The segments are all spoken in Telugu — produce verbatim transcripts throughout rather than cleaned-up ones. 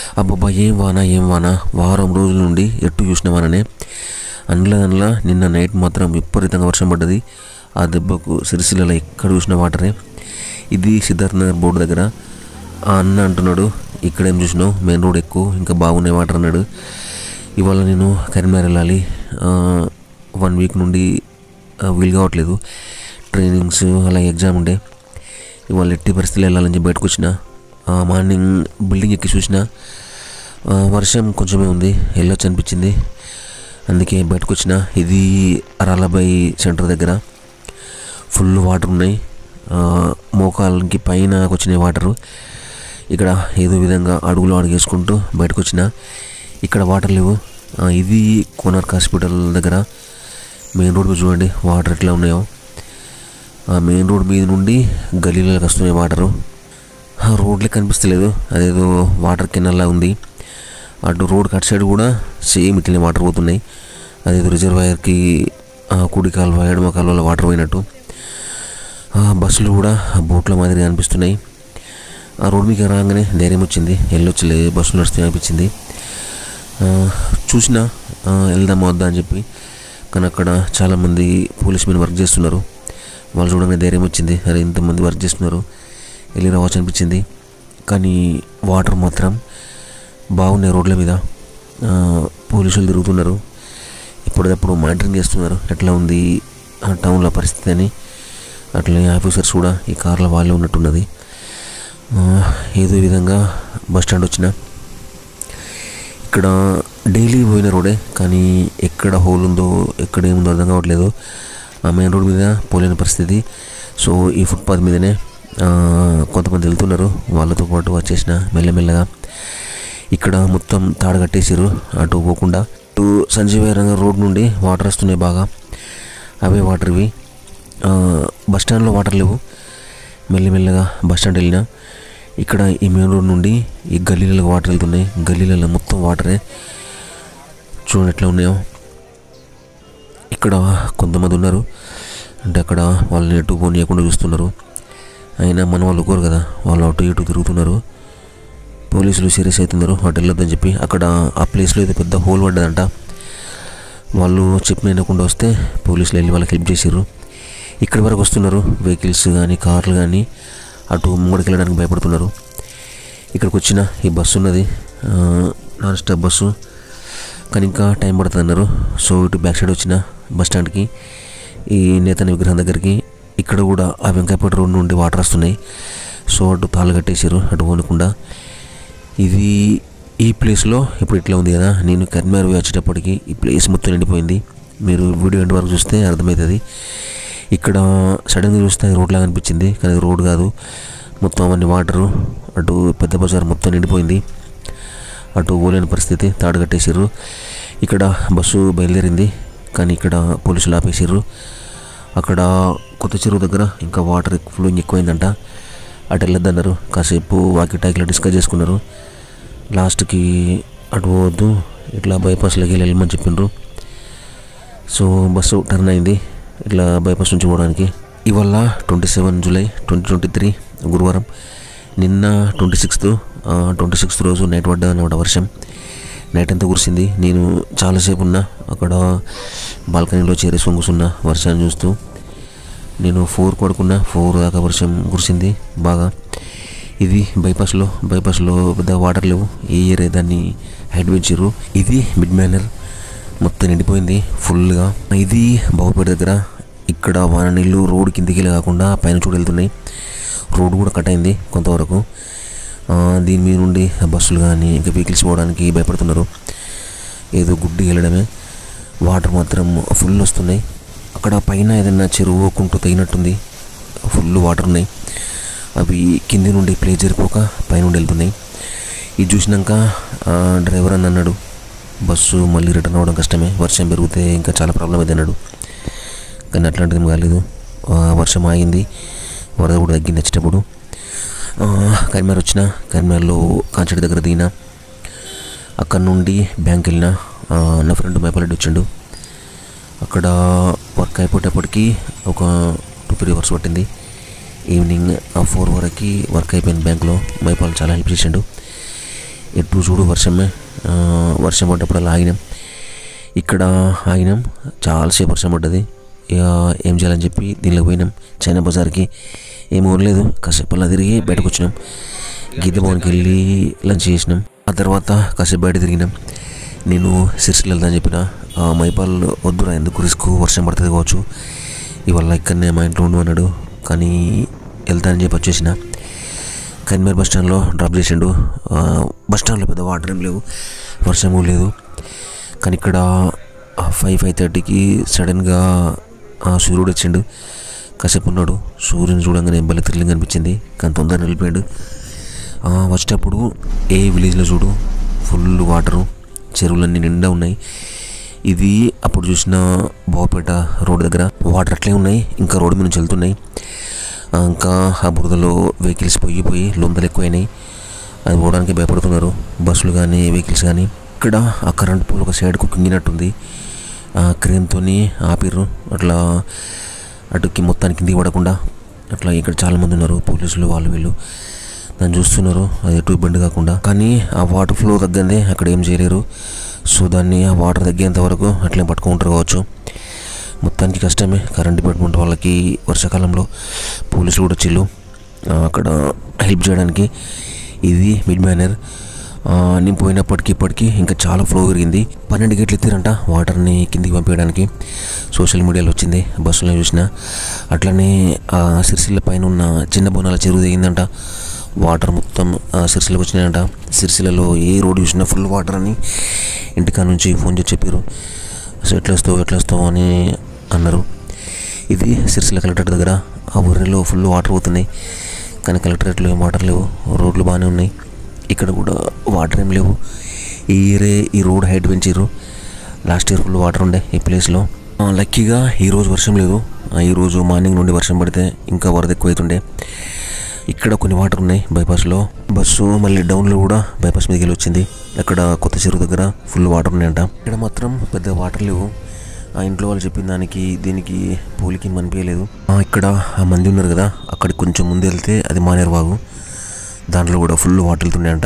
అబ్బబ్బా ఏం వాన ఏం వాన వారం రోజుల నుండి ఎట్టు చూసిన వాననే. అందులో అందులో నిన్న నైట్ మాత్రం విపరీతంగా వర్షం పడ్డది. ఆ దెబ్బకు సిరిసిల్లలో ఎక్కడ చూసిన వాటరే. ఇది సిద్ధార్థ నగర్ బోర్డు దగ్గర. ఆ అన్న అంటున్నాడు, ఇక్కడేం చూసినావు, మెయిన్ రోడ్ ఎక్కువ ఇంకా బాగున్నాయి వాటర్ అన్నాడు. ఇవాళ నేను కరీంనగర్ వెళ్ళాలి, వన్ వీక్ నుండి వీలు కావట్లేదు, ట్రైనింగ్స్ అలాగే ఎగ్జామ్ ఉండే. ఇవాళ ఎట్టి పరిస్థితులు వెళ్ళాలని చెప్పి బయటకు వచ్చిన. మార్నింగ్ బిల్డింగ్ ఎక్కి చూసిన, వర్షం కొంచెమే ఉంది, వెళ్ళొచ్చు అనిపించింది, అందుకే బయటకు వచ్చిన. ఇది రాలాబాయి సెంటర్ దగ్గర ఫుల్ వాటర్ ఉన్నాయి, మోకాలకి పైన వచ్చినాయి వాటరు. ఇక్కడ ఏదో విధంగా అడుగులో అడుగేసుకుంటూ బయటకు వచ్చిన. ఇక్కడ వాటర్ లేవు. ఇది కోనార్క్ హాస్పిటల్ దగ్గర మెయిన్ రోడ్ చూడండి వాటర్ ఎట్లా ఉన్నాయో. ఆ మెయిన్ రోడ్ మీద నుండి గలీలోకి వస్తున్నాయి వాటరు. రోడ్లే కనిపిస్తలేదు, అదేదో వాటర్ కెనాల్లా ఉంది. అటు రోడ్ కట్ సైడ్ కూడా సేమ్ ఇట్లనే వాటర్ పోతున్నాయి. అదేదో రిజర్వాయర్కి కుడి కాలువ ఎడమ కాలువలో వాటర్ పోయినట్టు. బస్సులు కూడా బోట్ల మాదిరిగా అనిపిస్తున్నాయి. ఆ రోడ్ మీకు రాగానే ధైర్యం వచ్చింది, వెళ్ళొచ్చులే బస్సులు నడుస్తాయి అనిపించింది. చూసినా వెళ్దామా వద్దా అని చెప్పి, కానీ అక్కడ చాలామంది పోలీస్ మెన్ వర్క్ చేస్తున్నారు. వాళ్ళు చూడగానే ధైర్యం వచ్చింది, అరే ఇంతమంది వర్క్ చేస్తున్నారు, వెళ్ళి రావచ్చు అనిపించింది. కానీ వాటర్ మాత్రం బాగున్నాయి రోడ్ల మీద. పోలీసులు తిరుగుతున్నారు, ఇప్పటికప్పుడు మానిటరింగ్ చేస్తున్నారు ఎట్లా ఉంది టౌన్లో పరిస్థితి అని. అట్లనే ఆఫీసర్స్ కూడా ఈ కార్లో వాళ్ళే ఉన్నట్టున్నది. ఏదో విధంగా బస్ స్టాండ్ వచ్చిన. ఇక్కడ డైలీ పోయిన రోడే, కానీ ఎక్కడ హోల్ ఉందో ఎక్కడ ఏముందో అర్థం కావట్లేదు. ఆ మెయిన్ రోడ్ మీద పోలేని పరిస్థితి. సో ఈ ఫుట్పాత్ మీదనే కొంతమంది వెళ్తున్నారు, వాళ్ళతో పాటు వచ్చేసిన మెల్లమెల్లగా. ఇక్కడ మొత్తం తాడు కట్టేసారు అటు పోకుండా. అటు సంజీవయ్య నగర్ రోడ్ నుండి వాటర్ వస్తున్నాయి బాగా, అవే వాటర్ ఇవి. బస్ స్టాండ్లో వాటర్ లేవు. మెల్లమెల్లగా బస్ స్టాండ్ వెళ్ళినా. ఇక్కడ ఈ మెయిన్ రోడ్ నుండి ఈ గల్లీలలో వాటర్ వెళ్తున్నాయి, గల్లీలలో మొత్తం వాటరే. చూడండి ఎట్లా ఉన్నాయో. ఇక్కడ కొంతమంది ఉన్నారు, అంటే అక్కడ వాళ్ళని ఎటు పోనీయకుండా చూస్తున్నారు. అయినా మన వాళ్ళు కోరు కదా, వాళ్ళు అటు ఇటు తిరుగుతున్నారు. పోలీసులు సీరియస్ అవుతున్నారు అటు వెళ్ళొద్దని చెప్పి. అక్కడ ఆ ప్లేస్లో ఏదో పెద్ద హోల్ పడ్డదంట. వాళ్ళు చెప్పిన వినకుండా వస్తే పోలీసులు వెళ్ళి వాళ్ళకి హెల్ప్ చేసారు. ఇక్కడి వరకు వస్తున్నారు, వెహికల్స్ కానీ కార్లు కానీ అటు ముంగడికి వెళ్ళడానికి భయపడుతున్నారు. ఇక్కడికి వచ్చిన ఈ బస్సు ఉన్నది, నాన్ స్టాప్ బస్సు, కానీ ఇంకా టైం పడుతుంది అన్నారు. సో ఇటు బ్యాక్ సైడ్ వచ్చిన బస్ స్టాండ్కి, ఈ నేతాని విగ్రహం దగ్గరికి. ఇక్కడ కూడా ఆ వెంకాయపేట రోడ్ నుండి వాటర్ వస్తున్నాయి. సో అటు తాళ్ళు కట్టేసారు అటు పోనకుండా. ఇది ఈ ప్లేస్లో ఇప్పుడు ఇట్లా ఉంది కదా, నేను కరీంనగర్ వచ్చేటప్పటికి ఈ ప్లేస్ మొత్తం నిండిపోయింది. మీరు వీడియో ఎండ్ వరకు చూస్తే అర్థమవుతుంది. ఇక్కడ సడన్గా చూస్తే రోడ్ లాగా అనిపించింది, కానీ అది రోడ్ కాదు, మొత్తం అవన్నీ వాటరు. అటు పెద్ద బజార్ మొత్తం నిండిపోయింది, అటు పోలేని పరిస్థితి, తాడు కట్టేసారు. ఇక్కడ బస్సు బయలుదేరింది, కానీ ఇక్కడ పోలీసులు ఆపేసారు. అక్కడ కొత్త చెరువు దగ్గర ఇంకా వాటర్ ఫ్లోయింగ్ ఎక్కువైందంట, అటు వెళ్ళొద్దన్నారు. కాసేపు వాకి టాకిలో డిస్కస్ చేసుకున్నారు. లాస్ట్కి అటు పోవద్దు, ఇట్లా బైపాస్లోకి వెళ్ళి వెళ్ళమని చెప్పిండ్రు. సో బస్సు టర్న్ అయింది ఇట్లా బైపాస్ నుంచి పోవడానికి. ఇవాళ twenty seven July twenty twenty three గురువారం. నిన్న ట్వంటీ సిక్స్త్ ట్వంటీ సిక్స్త్ రోజు నైట్ పడ్డా అనమాట వర్షం. నైట్ అంతా కురిసింది. నేను చాలాసేపు ఉన్నా అక్కడ బాల్కనీలో చేరేసి వంగుసున్నా వర్షాన్ని చూస్తూ. నేను ఫోర్ పడుకున్నా, ఫోర్ దాకా వర్షం కురిసింది బాగా. ఇది బైపాస్లో బైపాస్లో పెద్ద వాటర్ లేవు, ఏ ఏరియా దాన్ని హైడ్ పెంచారు. ఇది మిడ్ మ్యానర్ మొత్తం నిండిపోయింది ఫుల్గా. ఇది బాబుపేట దగ్గర. ఇక్కడ వాన నీళ్ళు రోడ్ కిందికి కాకుండా పైన చూడు వెళ్తున్నాయి. రోడ్ కూడా కట్ అయింది కొంతవరకు. దీని మీద నుండి బస్సులు కానీ ఇంకా వెహికల్స్ పోవడానికి భయపడుతున్నారు, ఏదో గుడ్డి వెళ్ళడమే. వాటర్ మాత్రం ఫుల్ వస్తున్నాయి. అక్కడ పైన ఏదైనా చెరువు కుంటూ తగినట్టుంది, ఫుల్ వాటర్ ఉన్నాయి. అవి కింది నుండి ప్లే జరిపోక పైనుండి వెళ్తున్నాయి. ఇది చూసినాక డ్రైవర్ అని అన్నాడు, బస్సు మళ్ళీ రిటర్న్ అవ్వడం కష్టమే, వర్షం పెరిగితే ఇంకా చాలా ప్రాబ్లం అయితే అన్నాడు. కానీ అట్లాంటిది కాలేదు, వర్షం ఆగింది, వరద కూడా తగ్గింది. వచ్చేటప్పుడు కరీంనగర్ వచ్చిన, కరీంనగర్లో కాంచెడి దగ్గర దిగిన. అక్కడ నుండి బ్యాంక్ వెళ్ళిన. నా ఫ్రెండ్ మైపాలరెడ్డి వచ్చిండు. అక్కడ వర్క్ అయిపోయేటప్పటికి ఒక టూ త్రీ అవర్స్ పట్టింది. ఈవినింగ్ ఫోర్ వరకు వర్క్ అయిపోయింది బ్యాంక్లో. మైపాల్ చాలా హెల్ప్ చేసిండు. ఎటు చూడు వర్షమే. వర్షం పడ్డప్పుడు ఆగినాం. ఇక్కడ ఆగినాం, చాలాసేపు వర్షం పడ్డది. ఇక ఏం చేయాలని చెప్పి దీనిలోకి పోయినాం. చైనా బజార్కి ఏం కొనలేదు, కాసేపు అలా తిరిగి బయటకు వచ్చినాం. గీత భవన్కి వెళ్ళి లంచ్ చేసినాం. ఆ తర్వాత కాసేపు బయట తిరిగినాం. నేను సిరిసిల్ల వెళ్తాను చెప్పిన, మైపాల్ వద్దురా, ఎందుకు రిస్క్, వర్షం పడుతుంది కావచ్చు, ఇవాళ ఇక్కడనే మా ఇంట్లో ఉండు అన్నాడు. కానీ వెళ్తానని చెప్పి వచ్చేసిన. కన్మేర్ బస్ స్టాండ్లో డ్రాప్ చేసిండు. బస్ స్టాండ్లో పెద్ద వాటర్ ఏం లేవు, వర్షము లేదు. కానీ ఇక్కడ ఫైవ్ ఫైవ్ థర్టీకి సడన్గా సూర్యుడు వచ్చిండు. కాసేపు ఉన్నాడు. సూర్యుని చూడంగానే భలే థ్రిల్లింగ్ అనిపించింది. కానీ తొందరగా వెళ్ళిపోయాడు. వచ్చేటప్పుడు ఏ విలేజ్లో చూడు ఫుల్ వాటరు, చెరువులన్నీ నిండా ఉన్నాయి. ఇది అప్పుడు చూసిన బావపేట రోడ్డు దగ్గర వాటర్ అట్లే ఉన్నాయి, ఇంకా రోడ్డు మీద నుంచి వెళ్తున్నాయి. ఇంకా ఆ బురదలో వెహికల్స్ పోయి పోయి లొందలు ఎక్కువైనాయి. అది పోవడానికి భయపడుతున్నారు బస్సులు కానీ వెహికల్స్ కానీ. ఇక్కడ ఆ కరెంట్ పోల్ ఒక సైడ్కు కింగినట్టుంది. క్రేన్తో ఆపిర్రు, అట్లా అటుకి మొత్తానికి కిందికి పడకుండా. అట్లా ఇక్కడ చాలామంది ఉన్నారు, పోలీసులు వాళ్ళు వీళ్ళు దాన్ని చూస్తున్నారు, అది ఎటు ఇబ్బంది కాకుండా. కానీ ఆ వాటర్ ఫ్లో తగ్గందే అక్కడ ఏం చేయలేరు. సో దాన్ని ఆ వాటర్ తగ్గేంత వరకు అట్లే పట్టుకుంటారు కావచ్చు. మొత్తానికి కష్టమే కరెంట్ డిపార్ట్మెంట్ వాళ్ళకి. వర్షాకాలంలో పోలీసులు కూడా వచ్చిళ్ళు అక్కడ హెల్ప్ చేయడానికి. ఇది మిడ్ మ్యానర్. నేను పోయినప్పటికీ ఇప్పటికీ ఇంకా చాలా ఫ్లో పెరిగింది. పన్నెండు గేట్లు ఎత్తిరంట వాటర్ని కిందికి పంపించడానికి. సోషల్ మీడియాలో వచ్చింది, బస్సులో చూసిన. అట్లనే సిరిసిల్ల పైన ఉన్న చిన్న బోనాల చెరువు దిగిందంట. వాటర్ మొత్తం సిరిసిల్లకు వచ్చినాయంట. సిరిసిల్లలో ఏ రోడ్డు చూసినా ఫుల్ వాటర్ అని ఇంటికా నుంచి ఫోన్ చేసి చెప్పారు. సో ఎట్లా వస్తావు ఎట్లా వస్తావు అని అన్నారు. ఇది సిరిసిల్ల కలెక్టరేట్ దగ్గర. ఆ ఊరిలో ఫుల్ వాటర్ పోతున్నాయి. కానీ కలెక్టరేట్లో ఏం వాటర్ లేవు, రోడ్లు బాగానే ఉన్నాయి. ఇక్కడ కూడా వాటర్ ఏం లేవు. ఈ ఇయరే ఈ రోడ్ హైట్ పెంచారు. లాస్ట్ ఇయర్ ఫుల్ వాటర్ ఉండే ఈ ప్లేస్లో. లక్కీగా ఈరోజు వర్షం లేదు. ఈరోజు మార్నింగ్ నుండి వర్షం పడితే ఇంకా వరద ఎక్కువ అవుతుండే. ఇక్కడ కొన్ని వాటర్ ఉన్నాయి బైపాస్లో. బస్సు మళ్ళీ డౌన్లో కూడా బైపాస్ మీదకి వెళ్ళి వచ్చింది. అక్కడ కొత్త చెరువు దగ్గర ఫుల్ వాటర్ ఉన్నాయంట. ఇక్కడ మాత్రం పెద్ద వాటర్ లేవు. ఆ ఇంట్లో వాళ్ళు చెప్పిన దానికి దీనికి పోలికి మనిపించలేదు. ఇక్కడ ఆ మంది ఉన్నారు కదా, అక్కడికి కొంచెం ముందు వెళ్తే అది మానేరు వాగు, దాంట్లో కూడా ఫుల్ వాటర్ వెళ్తున్నాయంట.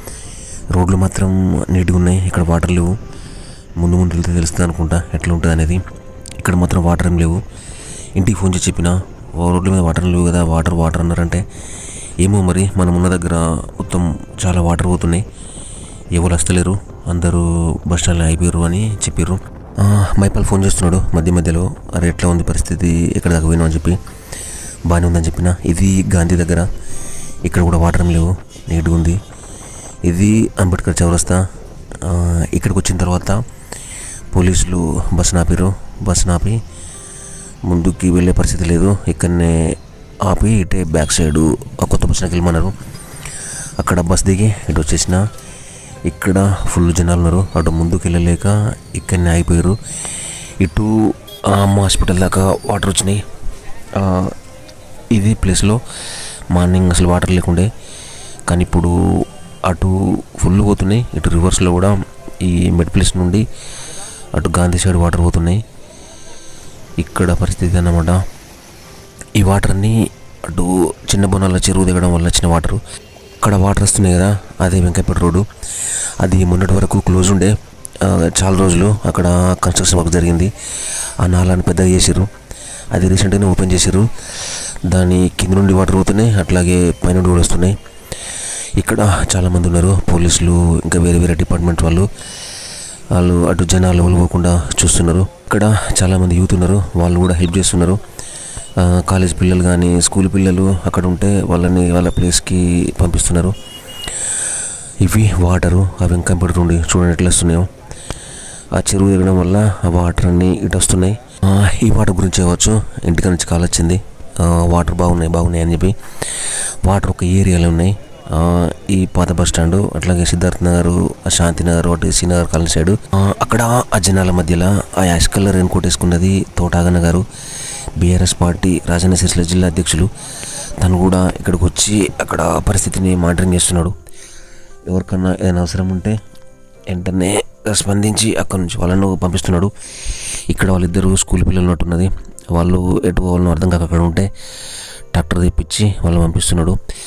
రోడ్లు మాత్రం నీట్గా ఉన్నాయి, ఇక్కడ వాటర్ లేవు. ముందు ముందు వెళ్తే తెలుస్తుంది అనుకుంటా ఎట్లా ఉంటుంది అనేది. ఇక్కడ మాత్రం వాటర్ ఏం లేవు. ఇంటికి ఫోన్ చేసి చెప్పిన, రోడ్ల మీద వాటర్ లేవు కదా, వాటర్ వాటర్ అన్నారంటే ఏమో మరి మనం ఉన్న దగ్గర మొత్తం చాలా వాటర్ పోతున్నాయి, ఎవరు వస్తలేరు, అందరూ బస్ స్టాండ్లో అయిపోయారు అని చెప్పారు. మైపాల్ ఫోన్ చేస్తున్నాడు మధ్య మధ్యలో, అరే ఎట్లా ఉంది పరిస్థితి, ఎక్కడ దాకా పోయినావు అని చెప్పి. బాగానే ఉందని చెప్పిన. ఇది గాంధీ దగ్గర, ఇక్కడ కూడా వాటర్ ఏం లేవు, నీట్గా ఉంది. ఇది అంబేద్కర్ చౌరస్తా. ఇక్కడికి వచ్చిన తర్వాత పోలీసులు బస్సు ఆపిరు. బస్సు ఆపి ముందుకి వెళ్ళే పరిస్థితి లేదు, ఇక్కడనే ఆపి ఇటే బ్యాక్ సైడు ఆ కొత్త బస్ స్టాండ్కి వెళ్ళమన్నారు. అక్కడ బస్ దిగి ఇటు వచ్చేసిన. ఇక్కడ ఫుల్ జనాలు ఉన్నారు, అటు ముందుకు వెళ్ళలేక ఇక్కడనే ఆగిపోయారు. ఇటు అమ్మ హాస్పిటల్ దాకా వాటర్ వచ్చినాయి. ఇది ప్లేస్లో మార్నింగ్ అసలు వాటర్ లేకుండే, కానీ ఇప్పుడు అటు ఫుల్ పోతున్నాయి. ఇటు రివర్స్లో కూడా ఈ మెడ్ ప్లేస్ నుండి అటు గాంధీ సైడ్ వాటర్ పోతున్నాయి. ఇక్కడ పరిస్థితి అన్నమాట. ఈ వాటర్ అన్నీ అటు చిన్న బోనాల చెరువు దిగడం వల్ల వచ్చిన వాటరు. అక్కడ వాటర్ వస్తున్నాయి కదా, అదే వెంకయ్యపేట రోడ్డు. అది మొన్నటి వరకు క్లోజ్ ఉండే చాలా రోజులు. అక్కడ కన్స్ట్రక్షన్ వర్క్ జరిగింది, ఆ నాలాన్ని పెద్దగా చేసారు. అది రీసెంట్గానే ఓపెన్ చేశారు. దాని కింద నుండి వాటర్ పోతున్నాయి, అట్లాగే పైన నుండి కూడా వస్తున్నాయి. ఇక్కడ చాలామంది ఉన్నారు, పోలీసులు ఇంకా వేరే వేరే డిపార్ట్మెంట్ వాళ్ళు. వాళ్ళు అటు జనాలు పోకుండా చూస్తున్నారు. ఇక్కడ చాలామంది యూత్ ఉన్నారు, వాళ్ళు కూడా హెల్ప్ చేస్తున్నారు. కాలేజ్ పిల్లలు కానీ స్కూల్ పిల్లలు అక్కడ ఉంటే వాళ్ళని వాళ్ళ ప్లేస్కి పంపిస్తున్నారు. ఇవి వాటరు ఆ వెంకయ్యపేట నుండి చూడండి ఎట్లా వస్తున్నాయో. ఆ చెరువు ఎగడం వల్ల ఆ వాటర్ అన్నీ ఇటు వస్తున్నాయి. ఈ వాటర్ గురించి అవ్వచ్చు, ఇంటికి నుంచి కాల్ వచ్చింది, వాటర్ బాగున్నాయి బాగున్నాయి అని చెప్పి. వాటర్ ఒక ఏరియాలో ఉన్నాయి. ఈ పాత బస్ స్టాండు, అట్లాగే సిద్ధార్థ నగర్, శాంతినగర్, ఒకటి శ్రీనగర్ కాలనీ సైడు. అక్కడ ఆ జనాల మధ్యలో ఆ యాష్ కలర్ రెయిన్ కోట్ వేసుకున్నది తోటాగన్న గారు, బీఆర్ఎస్ పార్టీ రాజన్న సిరిసిల్ల జిల్లా అధ్యక్షులు. తను కూడా ఇక్కడికి వచ్చి అక్కడ పరిస్థితిని మానిటరింగ్ చేస్తున్నాడు. ఎవరికన్నా ఏదైనా అవసరం ఉంటే వెంటనే స్పందించి అక్కడ నుంచి వాళ్ళను పంపిస్తున్నాడు. ఇక్కడ వాళ్ళిద్దరు స్కూల్ పిల్లలు ఉన్నట్టున్నది, వాళ్ళు ఎటు వాళ్ళను అర్థం కాక అక్కడ ఉంటే ట్రాక్టర్ తెప్పించి వాళ్ళని పంపిస్తున్నాడు.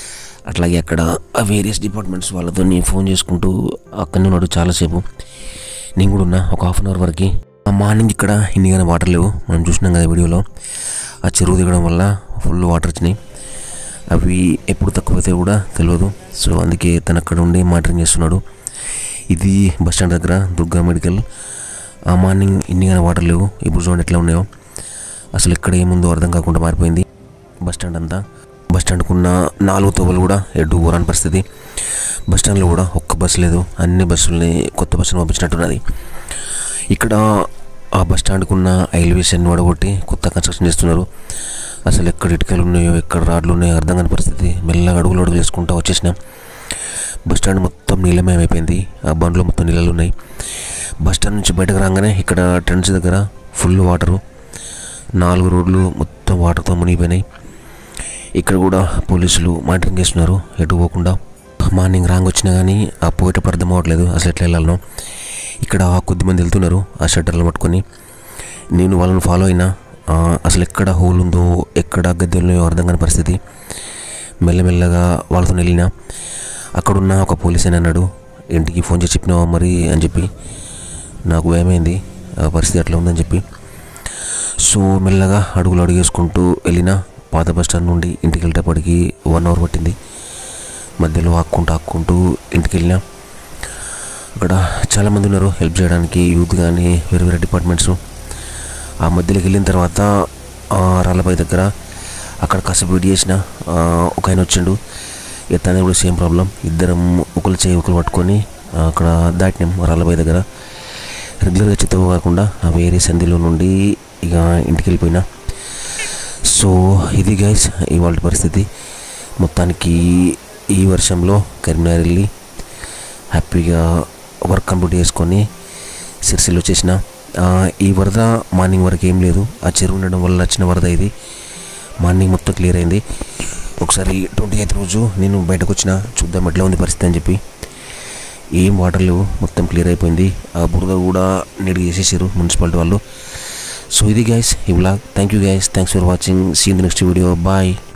అట్లాగే అక్కడ ఆ వేరియస్ డిపార్ట్మెంట్స్ వాళ్ళతో ఫోన్ చేసుకుంటూ అక్కడనే ఉన్నాడు చాలాసేపు. నేను కూడా ఉన్నా ఒక హాఫ్ అన్ అవర్ వరకు. మార్నింగ్ ఇక్కడ ఇన్నిగానే వాటర్ లేవు, మనం చూసినాం కదా వీడియోలో. ఆ చెరువు దిగడం వల్ల ఫుల్ వాటర్ వచ్చినాయి. అవి ఎప్పుడు తక్కువైతే కూడా తెలియదు. సో అందుకే తను అక్కడ ఉండి మానిటరింగ్ చేస్తున్నాడు. ఇది బస్ స్టాండ్ దగ్గర దుర్గా మెడికల్. ఆ మార్నింగ్ ఇన్నిగానే వాటర్ లేవు, ఇప్పుడు చూడండి ఎట్లా ఉన్నాయో. అసలు ఇక్కడ ఏముందో అర్థం కాకుండా మారిపోయింది బస్ స్టాండ్ అంతా. బస్ స్టాండ్కున్న నాలుగు తోవలు కూడా ఎటు పోరాని పరిస్థితి. బస్ స్టాండ్లో కూడా ఒక్క బస్సు లేదు, అన్ని బస్సుల్ని కొత్త బస్సులు పంపించినట్టున్నది. ఇక్కడ ఆ బస్ స్టాండ్కున్న ఎలివేషన్ వడగొట్టి కొత్త కన్స్ట్రక్షన్ చేస్తున్నారు. అసలు ఎక్కడ ఇటుకలు ఉన్నాయో ఎక్కడ రాడ్లు ఉన్నాయో అర్థం కాని పరిస్థితి. మెల్లగా అడుగులు అడుగులు వేసుకుంటూ వచ్చేసిన. బస్ స్టాండ్ మొత్తం నీళ్ళమయం అయిపోయింది, ఆ బండ్లో మొత్తం నీళ్ళలు ఉన్నాయి. బస్ స్టాండ్ నుంచి బయటకు రాగానే ఇక్కడ ట్రెండ్స్ దగ్గర ఫుల్ వాటరు, నాలుగు రోడ్లు మొత్తం వాటర్తో మునిగిపోయినాయి. ఇక్కడ కూడా పోలీసులు మానిటరింగ్ చేస్తున్నారు ఎటు పోకుండా. మార్నింగ్ రాంగ్ వచ్చినా కానీ ఆ పోయేటప్పుడు అర్థం అవ్వట్లేదు అసలు ఎట్లా వెళ్ళాలనో. ఇక్కడ కొద్దిమంది వెళ్తున్నారు ఆ షట్టర్లు పట్టుకొని. నేను వాళ్ళని ఫాలో అయినా అసలు ఎక్కడ హోల్ ఉందో ఎక్కడ గద్దెలు ఉన్నాయో అర్థం కాని పరిస్థితి. మెల్లమెల్లగా వాళ్ళతో వెళ్ళిన అక్కడున్న ఒక పోలీస్ అని అన్నాడు, ఇంటికి ఫోన్ చేసి చెప్పినావా మరి అని చెప్పి. నాకు భయమైంది ఆ పరిస్థితి అట్లా ఉందని చెప్పి. సో మెల్లగా అడుగులు అడుగేసుకుంటూ వెళ్ళిన. పాత బస్ స్టాండ్ నుండి ఇంటికి వెళ్ళేటప్పటికి వన్ అవర్ పట్టింది. మధ్యలో ఆక్కుంటూ ఆక్కుంటూ ఇంటికి వెళ్ళినా. అక్కడ చాలామంది ఉన్నారు హెల్ప్ చేయడానికి, యూత్ కానీ వేరే వేరే డిపార్ట్మెంట్స్. ఆ మధ్యలోకి వెళ్ళిన తర్వాత రాళ్ళపై దగ్గర అక్కడ కాసేపు వెయిట్ చేసిన. ఒక ఆయన వచ్చిండు, ఎత్తానే కూడా సేమ్ ప్రాబ్లం. ఇద్దరం ఒకరు చేయి ఒకరు పట్టుకొని అక్కడ దాటినాం రాళ్ళపై దగ్గర. రెగ్యులర్గా చిత్తం కాకుండా ఆ వేరే సంధిలో నుండి ఇక ఇంటికి వెళ్ళిపోయినా. సో ఇది గైస్ ఇవాళ పరిస్థితి. మొత్తానికి ఈ వర్షంలో కరీంనగర్ వెళ్ళి హ్యాపీగా వర్క్ కంప్లీట్ చేసుకొని సిరిసిల్ల వచ్చేసిన. ఈ వరద మార్నింగ్ వరకు ఏం లేదు, ఆ చెరువు ఉండడం వల్ల వచ్చిన వరద ఇది. మార్నింగ్ మొత్తం క్లియర్ అయింది. ఒకసారి ట్వంటీ ఎయిత్ రోజు నేను బయటకు వచ్చిన, చూద్దాం ఎట్లా ఉంది పరిస్థితి అని చెప్పి. ఏం వాటర్ లేవు, మొత్తం క్లియర్ అయిపోయింది. ఆ బురద కూడా నీట్ చేసేసారు మున్సిపాలిటీ వాళ్ళు. సో ఇది గైస్ ఈ vlog. Thank you guys, thanks for watching. See in the next video. Bye.